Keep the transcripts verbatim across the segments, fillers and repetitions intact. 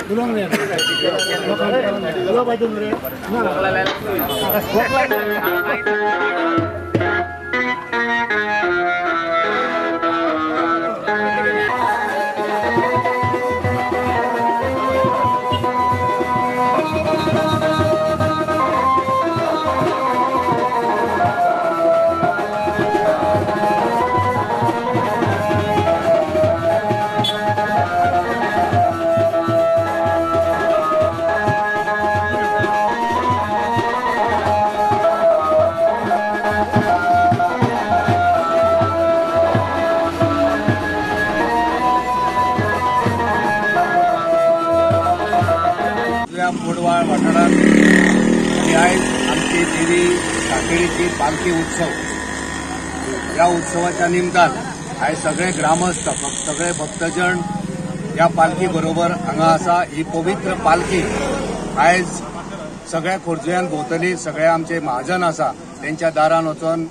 मोडवाळ वाठारात आयज आमची देवी सातेरीची पालखी उत्सव या उत्सवाच्या निमतान आयज सगळे ग्रामस्थ सगळे भक्तजन या पालखी बरोबर हांगा आसा। ही पवित्र पालखी आयज सगळ्या खोर्जुयां भोंवतली सगळे आमचे महाजन आसा त्यांच्या दारान वचून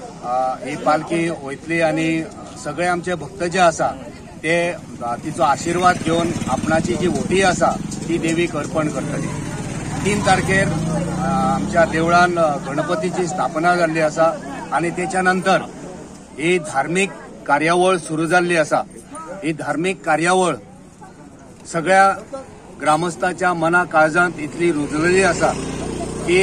ही पालखी वयतली आनी सगळे आमचे भक्त जे आसा ते तिचो आशीर्वाद घेवन आपणाची जी ओटी आसा ती देवीक अर्पण करतली। तीन तारखेर आमच्या देवळान गणपतीची स्थापना जाल्ली आसा आनी त्याच्या नंतर ही धार्मिक कार्यावळ सुरू जाल्ली आसा। ही धार्मिक कार्यावळ सगळ्या ग्रामस्थांच्या मना काळजांत इतली रुजलेली आसा की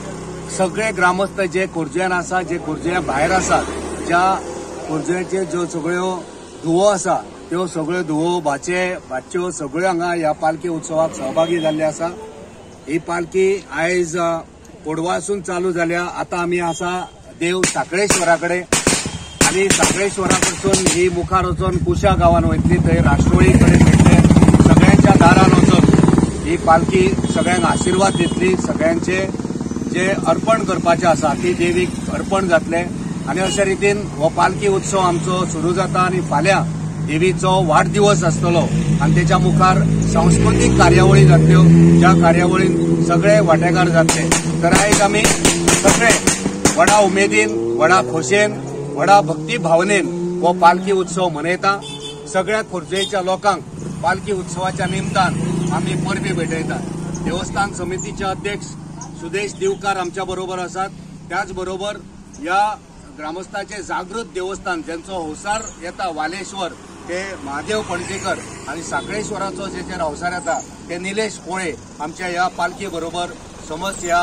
सगळे ग्रामस्थ जे खोर्जुयान आसा जे खोर्जुया भायर आसा ज्या खोर्जुयाचे ज्यो सगळ्यो धुवो आसा त्यो सगळ्यो धुवो भाचे भाच्यो सगळ्यो हांगा ह्या पालखी उत्सवाक सहभागी जाल्ले आसा। ही पालखी आयज कोडवासून चालू जाल्या। आता आमी आसा देव साखळेश्वरा कडेन आनी साखळेश्वरा कडसून ही मुखार वचून कुशा गांवान वयतली थंय राष्ट्रोळी कडेन मेळटले। सगळ्यांच्या दारान वचून ही पालखी सगळ्यांक आशीर्वाद दितली। सगळ्यांचे जे अर्पण करपाचे आसा ती देवीक अर्पण जातले आनी अशा रितीन हो पालखी उत्सव आमचो सुरू जाता आनी फाल्यां देवीचो वाढदिवस आसतलो आनी त्याच्या मुखार सांस्कृतिक कार्यावळी जातल्यो ज्या कार्यावळीन सगळे वांटेकार जातले। तर आयज आमी सगळे व्हडा उमेदीन व्हडा खोशेन व्हडा भक्ती भावनेन हो पालखी उत्सव मनयता। सगळ्या खोर्जुयेच्या लोकांक पालखी उत्सवाच्या निमतान आमी परबी भेटयतात। देवस्थान समितीचे अध्यक्ष सुदेश दिवकार आमच्या बरोबर आसात। त्याच बरोबर या ग्रामस्थांचे जागृत देवस्थान ज्यांचो हौसार येता वालेश्वर ते महादेव पणजेकर आणि साखळेश्वराचो जेचेर हौसार येता ते निलेश कोळे आमच्या ह्या पालखी बरोबर समज ह्या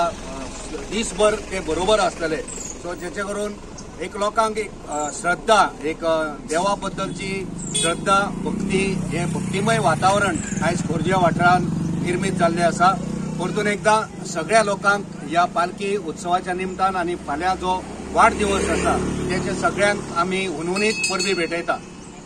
दिसभर ते बरोबर आसतले। सो जेचे करून एक लोकांक एक श्रद्धा एक देवा बद्दलची श्रद्धा भक्ती हे भक्तिमय वातावरण आयज खोर्जुया वाठारांत निर्मीत जाल्ले आसा। परतून एकदा सगळ्या लोकांक ह्या पालखी उत्सवाच्या निमतान आनी फाल्यां जो वाढदिवस आसा त्याचे सगळ्यांक आमी हुनहुनीत परबी भेटयता।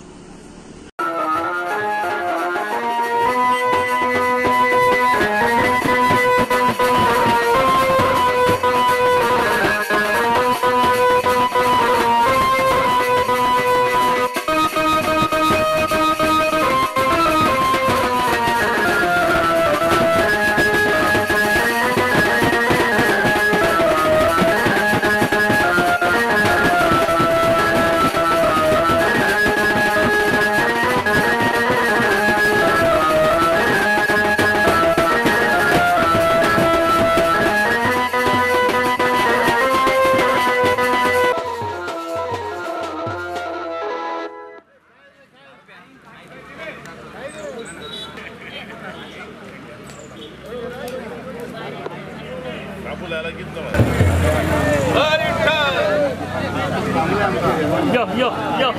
Yo, yo, yo.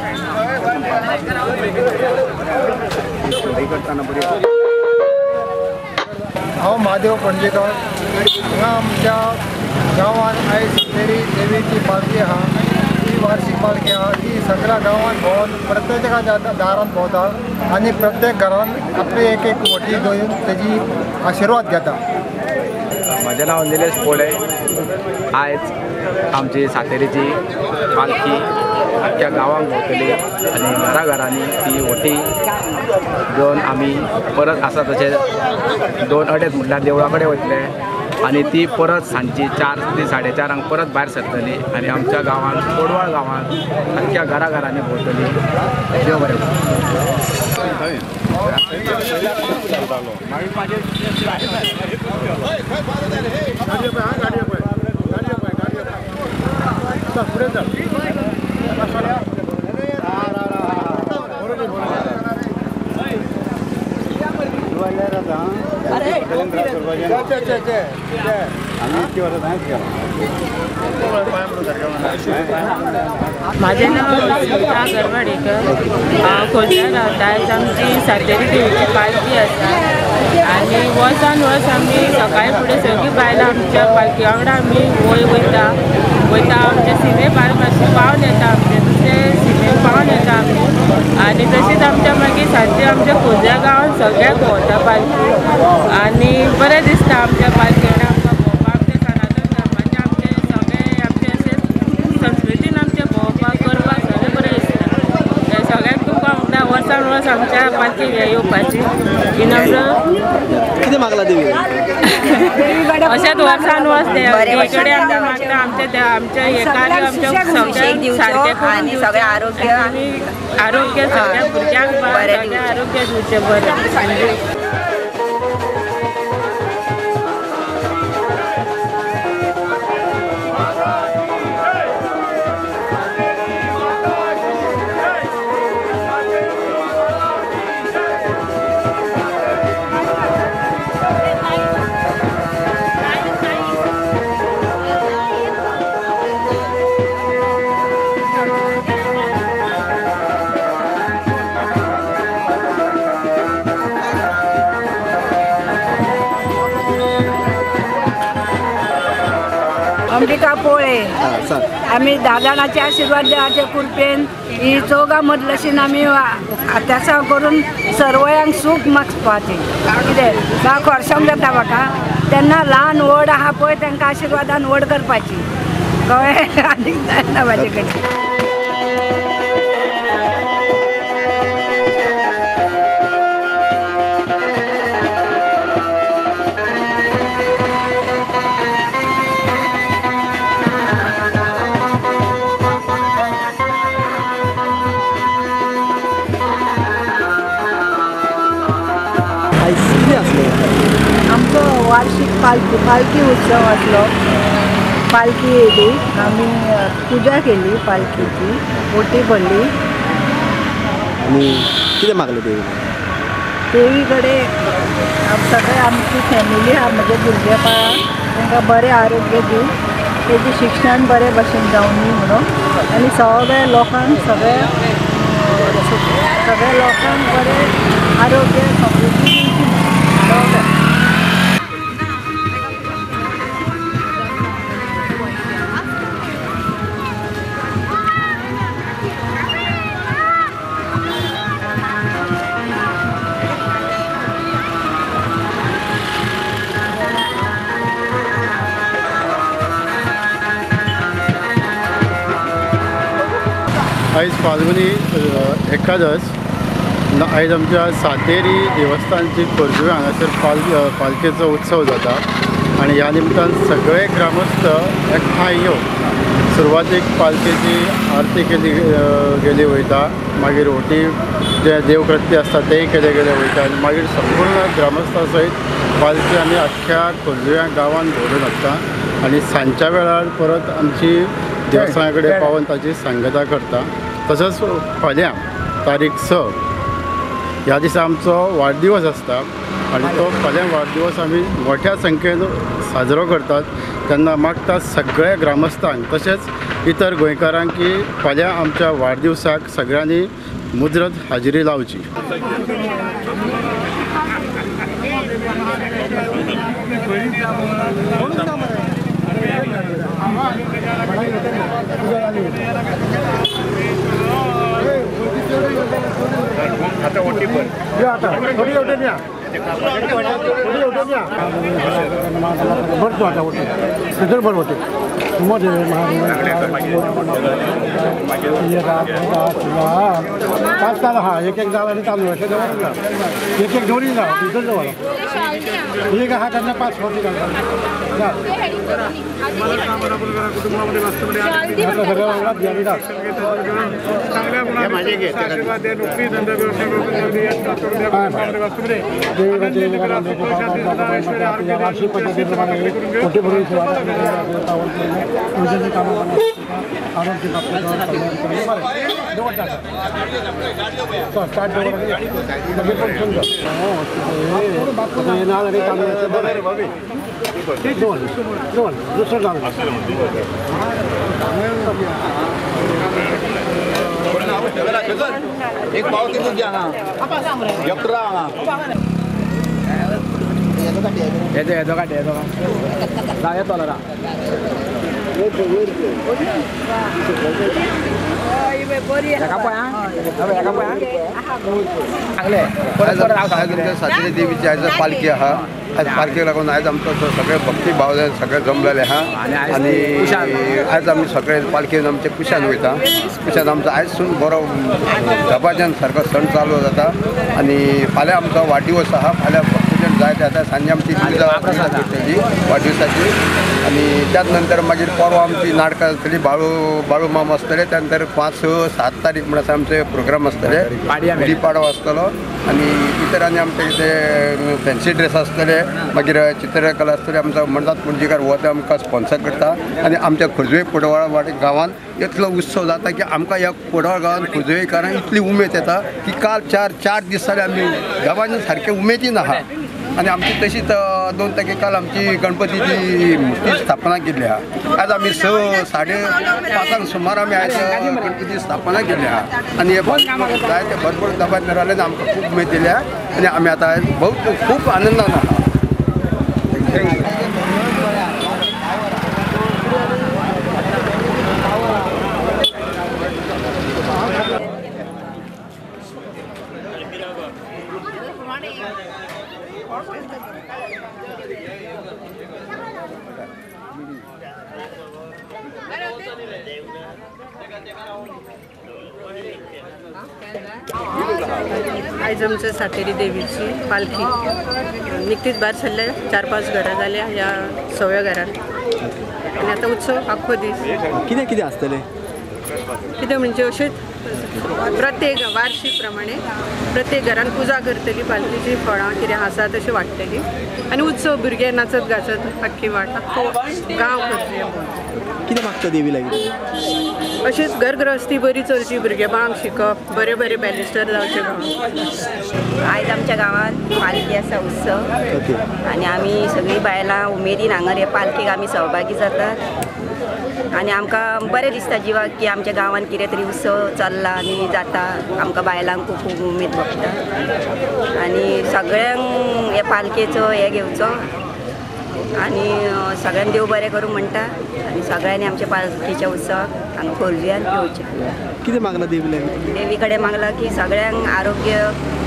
हांव महादेव पणजेकर हांगा आमच्या गांवांत आयज सातेरी देवीची पालखी आहा। ही वार्षिक पालखी आहा ती सगळ्या गांवांत भोंवन प्रत्येकाच्या दारांत भोंवता आनी प्रत्येक घरान आपली एक एक वटी घेवन तेजी आशिर्वाद घेता। म्हजें नांव निलेश कोळे। आयज आमची सातेरीची पालखी अख्ख्या गांवांक भोंवतली आनी घरा घरांनी ती ओटी घेवन आमी परत आसा तशें दोन अडेच म्हटल्यार देवळा कडेन वयतले आणि ती परत सांजची चार ते साडेचारांक परत भायर सरतली आणि आमच्या गांवांत कोडवाळ गांवांत अख्ख्या घराघरांनी भोंवतली। देव बरें माझे नाव स्मिता गरवाडेकर, खोर्ल्या रावता। आयज आमची सातेरी देवीची पालखी आसा आणि वर्सान वर्स आमी सकाळी फुडें सगळीं बायलां आमच्या पालखी वांगडा आमी वय वयता वयता आमचे सीमे पार मातशें पावन येता, आमचे दुसरे सीमेक पावन येता आमी। आणि तशीच आमच्या मागीर सांजचे आमच्या खोर्ल्या गांवांत सगळ्याक भोंवता पालखी आणि बरें दिसता आमच्या पालखी वांगडा आमकां भोंवपाक। आमचे सनातन धर्माचे आमचे सगळे आमचे अशें संस्कृतीन आमचे भोंवपाक करपाक सगळें बरें दिसता। हे सगळ्यांक तुमकां वांगडा वर्सान वर्स आमच्या पालखीक येवपाची विनम्र कितें मागला देवी अशेंच वर्सान वर्स देवी कडेन आमी मागता आमचे आमचे हे कार्य आमच्या सगळ्यांक सारकें आणि सगळे आरोग्य आरोग्य सगळ्या भुरग्यांक सगळें आरोग्य दिवचें बरें। अंबिका पोळे आम्ही धा जाणांचे आशीर्वाद देवाचे कृपेन ही चौगा मदलशीन आमी आत्यासा करून सर्वयांक सूख मागपाचें कितें गांव खर्सोंक जाता म्हाका तेन्ना ल्हान व्हड आहा पळय तांकां आशिर्वादान व्हड करपाची कळ्ळें आनीक जायना म्हाजे कडेन। आमचो वार्षिक पालखी पालखी उत्सव आसलो। पालखी येयली आमी पुजा केली पालखीची ओटी भरली आणि कितें मागलें देवी देवी कडेन सगळे आमची फॅमिली आहा म्हजे भुरगे पाळा तांकां बरें आरोग्य दिवं तेजें शिक्षण बरे भशेन जावं न्ही म्हणून आनी सगळ्या लोकांक सगळे सगळ्या लोकांक बरें आरोग्य समृद्धी दिवची सगळ्यांक। आयज फाल्गुनी एकादश आयज आमच्या सातेरी देवस्थानची खोर्जुवे हांगासर पाल पालखेचो उत्सव जाता आणि ह्या निमतान सगळे ग्रामस्थ एकठांय येवन सुरवातीक पालखेची आरती केली गेली वयता मागीर ओटी जे देवकृत्य आसता तेय केले गेले वयता आनी मागीर संपूर्ण ग्रामस्था सयत पालखी आमी अख्ख्या खोर्जुव्या गांवांत भरून हाडटा आनी सांजच्या वेळार परत आमची देवस्थाना कडेन पावून ताची सांगता करता। तसोच फाल्यां तारीख स ह्या दिसा आमचो वाडदिवस आसता आनी तो फाल्यां वाडदिवस आमी मोठ्या संख्येन साजरो करतात तेन्ना मागता सगळ्या ग्रामस्थांक तशेंच इतर गोंयकारांक की फाल्यां आमच्या वाडदिवसाक सगळ्यांनी मुजरत हाजिरी लावची। आता ओटी पण भरतो आता होते तिथं भर होते मध्ये पाच ताला हा एक एक जागा चालू आहे एक एक जोडी जा तिथं जवळ एक हा त्यांना पाच होती वार्षिक पद्धतीप्रमाणे मोठे भरून आरोग्य स्टार्ट दोन दोन दुसरं नाव एक पाव तिथून घ्या ना अकरा येतो येतो का येतो का येतो ना सातेरी देवीची आज पालखी हा आज पालखी लागून आज आमचं सगळे भक्तीभाव सगळे जमलेले हा आणि आज आम्ही सगळे पालखीन आमचे कुशान वयता कुशान आमचं आयजसून बरो झपाट्यान सारको सण चालू जाता आणि फाल्यां आमचो वाडदिवस आहा फाल्यां भक्तजन जायते आता सांजे आमची पुजा करतली वाडदिवसाची आणि त्याच नंतर मागीर परवा आमची नाटकां जातली बाळू बाळू माम आसतले त्या नंतर पांच सात तारीख म्हणून आमचे प्रोग्राम आसतले गुडी पाडवो आसतलो आणि इतर आनी आमचे कितें फॅन्सी ड्रेस आसतले मागीर चित्रकला आसतली आमचो म्हणटात पणजीकार हो ते आमकां स्पॉन्सर करता आणि आमच्या खोजवे पोडवाळ वाडी गांवांत इतलो उत्सव जाता की आमकां ह्या पोडवाळ गांवांत खोजवेकारांक इतली उमेद येता की काल चार चार दीस जाले आमी गांवांनी सारके उमेदीन आहा आणि आमची तशीच दोन तारखेकाल आमची गणपतीची मुर्ती स्थापना केल्ली आहा आज आमी स साडे पांचांक सुमार आमी आयज गणपती स्थापना केल्ली आहा आणि हे जायते भरपूर दबान रावले आमकां खूब उमेद दिली आहा आणि आमी आतां बहुत खूब आनंदान आहा आज आमच्या सातेरी देवीची पालखी निकतीच भायर सरले चार पांच घरां जाल्या ह्या सगळ्या घरांत आनी आतां उत्सव आख्खो दीस कितें कितें आसतलें कितें म्हणजे अशेंच प्रत्येक वार्षिक प्रमाणे प्रत्येक घरान पुजा करतली पालखीची फळां कितें आसा तशें वाडटली आनी उत्सव भुरगे नाचत गाचत आख्खी वाट आख्खो गांव करतले कितें मागता देवी लागीं अशीच घरगृहस्ती बरी चलची भुरगे बांक शिकप बरे बरे बॅरिस्टर जावचे गांवांत आयज आमच्या गांवांत पालखी आसा उत्सव आनी आमी सगळीं बायलां उमेदीन हांगर हे पालखेक आमी सहभागी जातात आनी आमकां बरें दिसता जिवाक की आमच्या गांवांत कितें तरी उत्सव चल्ला आनी जाता आमकां बायलांक खूब खूब उमेद भोगता आनी सगळ्यांक हे पालखेचो हे घेवचो आनी सगळ्यांक देव बरें करूं म्हणटा आनी सगळ्यांनी आमच्या पालखेच्या उत्सवाक हांगा खोर्जुयान येवचें कितें मागला देवी लागीं देवी कडेन मागला की सगळ्यांक आरोग्य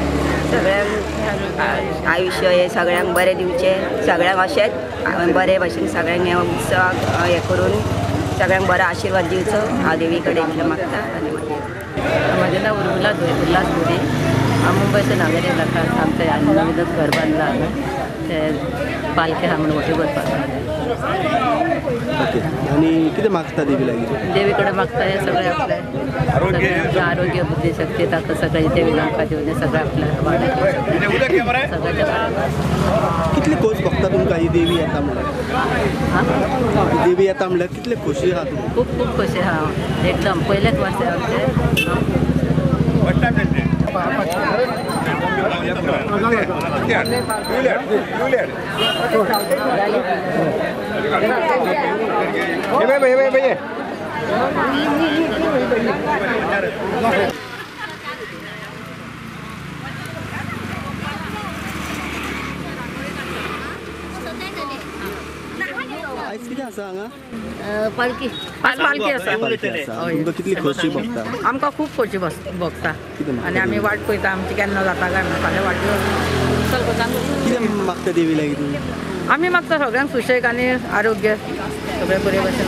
सगळ्यांक आयुश्य हे सगळ्यांक बरें दिवचें सगळ्यांक अशेंच बरे भशेन सगळ्यांक हे उत्सवाक हे करून सगळ्यांक बरो आशिर्वाद दिवचो हांव देवी कडेन मागता आनी म्हजें नांव उर्मिला उल्हास धुरी हांव मुंबयसून हांगा येतात आमचें नवीनच घर बांदलां हांगा ते पालखे हांगा म्हणून मोठी करपाक ओके आनी कितें मागता देवी लागीं देवी कडेन मागता हे सगळें आपलें आरोग्य बुद्धी शक्ती ताका सगळें देवी आमकां दिवन सगळें आपल्या सगळ्याच्या कितली खोस भोगता तुमकां ही देवी येता म्हणल्यार देवी येता म्हणल्यार कितले खोशी आहा तुमी खूब खूब खोशी आहा एकदम पयलेच वर्स आयज कितें आसा हांगा पालखी आज पालखी आसा तुमकां कितली खोशी भोगता आमकां खूब खोशी भोगता आनी आमी वाट पळयता आमची केन्ना जाता काय फाल्यां वाट कितें मागता देवी लागीं तुमी? आमी मागता सगळ्यांक सुशेग आनी आरोग्य सगळे बरे भशेन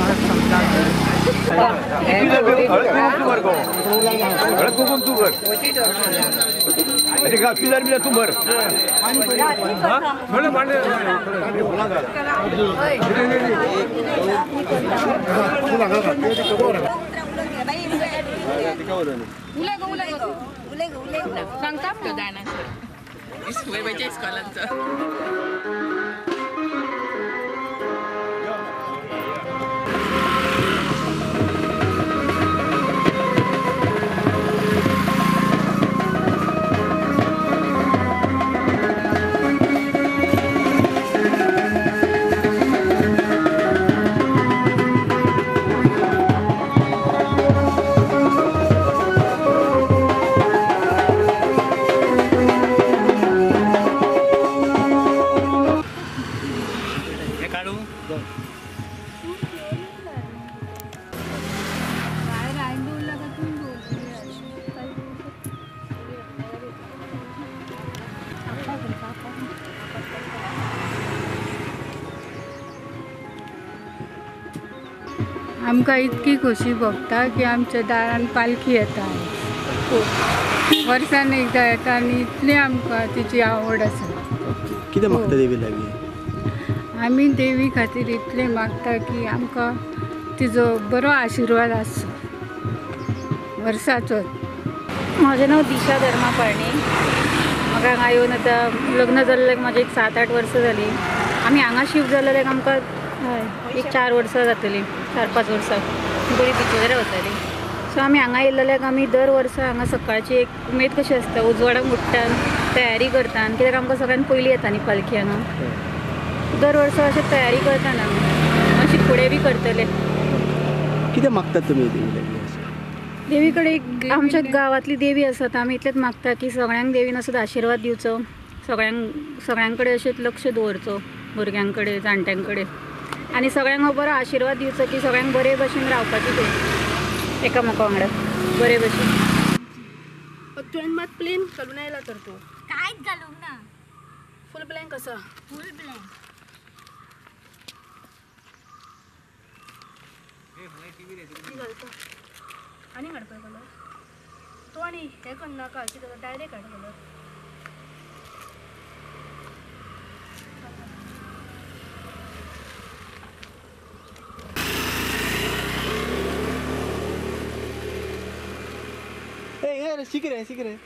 सांगता जाणा वयच्या इस्कॉलांचो आमकां इतकी खोशी भोगता की आमच्या दारान पालखी येता वर्सान एकदां येता आनी इतली आमकां तिची आवड आसा. कितें मागता देवी लागीं? आमी देवी खातीर इतलें मागता की आमकां तिजो बरो आशिर्वाद आसचो वर्साचो. माझे नाव दिशा धर्मा पाळणी. म्हाका हांगा येवन आतां लग्न जाल्लें म्हाजे एक सात आठ वर्सां जालीं. आमी हांगा शिफ्ट जाल्ले आमकां हय एक चार वर्सां जातलीं, चार पांच वर्सां. बरी बिचोलेर वतालीं. सो आमी हांगा येयलेल्याक आमी दर वर्सा हांगा सकाळची एक उमेद कशी आसता, उजवाडाक उठ्ठान तयारी करता. कित्याक आमकां सगळ्यान पयलीं येता न्ही पालखी हांगा. दर वर्सा अशें तयारी करता आमी अशी फुडें बी करतले. कितें मागतात तुमी देवी लागीं? देवी कडेन आमच्या गांवांतली देवी आसात, आमी इतलेंच मागता की सगळ्यांक देवीन असो आशिर्वाद दिवचो, सगळ्यांक सगळ्यां कडेन अशेंच लक्ष दवरचो, भुरग्यां कडेन जाणट्यां कडेन, आनी सगळ्यांक हो बरो आशिर्वाद दिवचो की सगळ्यांक बरे भशेन रावपाची ते एकामेका वांगडा बरे भशेन. तुवें मात प्लेन घालून आयला तर तूं? कांयच घालूंक ना. फूल ब्लँक आसा? Full blank. आनी काडपाक कलर तो आनी हे करनाका कित्याक डायरेक्ट हाड कलर. ए शिकरे शिकरे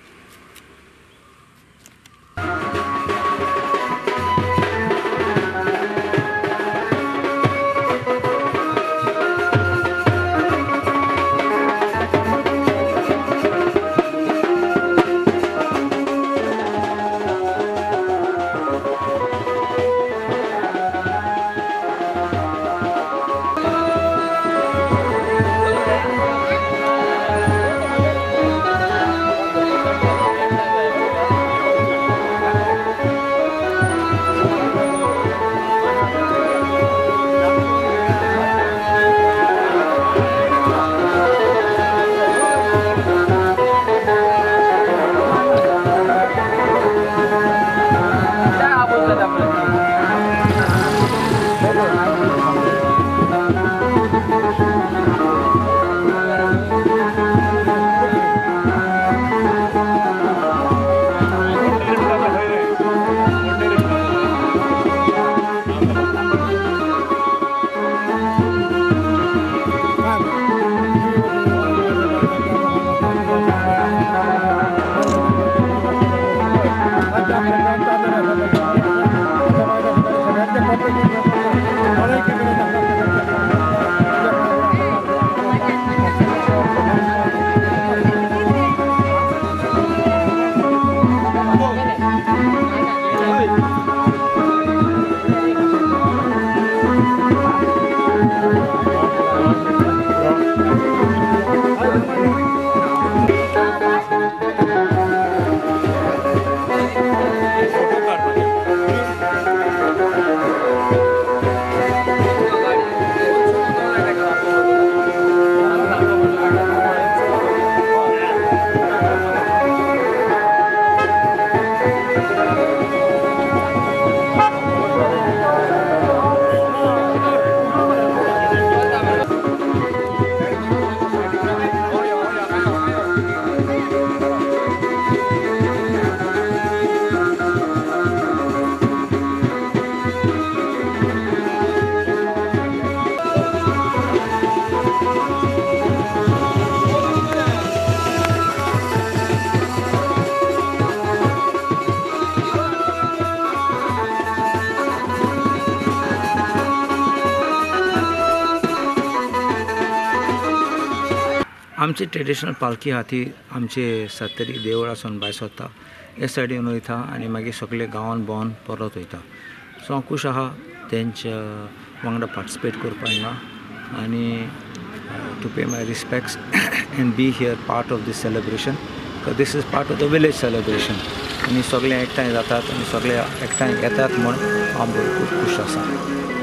आमची ट्रेडिशनल पालखी आहा ती आमचे सातेरी देवळासून भायर सरता हे सायडीन वयता आनी मागीर सगळे गांवान भोंवन परत वयता. सो हांव खूश आहा तेंच्या वांगडा पार्टिसिपेट करपाक हिंगा आनी to pay my respects and be here part of this celebration. This is part of the village celebration आनी सगळे एकठांय जातात आनी सगळे एकठांय येतात म्हूण हांव भरपूर खूश आसा.